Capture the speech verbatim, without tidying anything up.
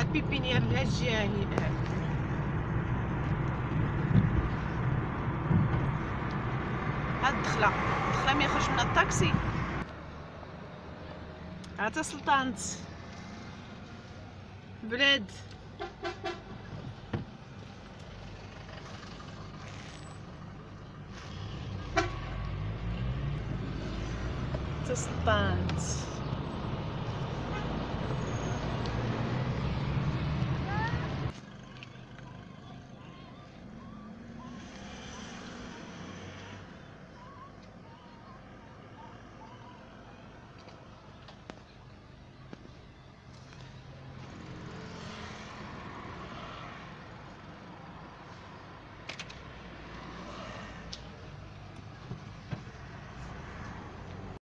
بيبينيير لهاد الجهه هنا. هاد الدخله الدخله ملي يخرج من الطاكسي عاد سلطانت بلاد. سلطانت